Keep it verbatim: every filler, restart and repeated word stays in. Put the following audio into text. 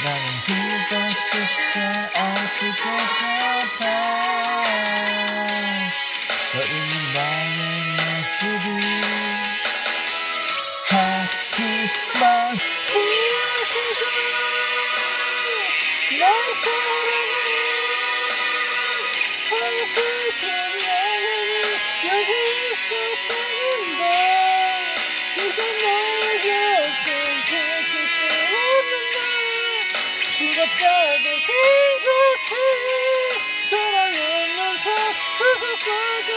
나는 그것조차 아플 것 같아. 너 있는 나의 모습이 하지만 기억해줘. 널 사랑해. 어색한 영원히 여기 있었다는데 이제 너의 곁에 곁일 수 없는데 죽었다고 생각해. 사랑하면서 그것까지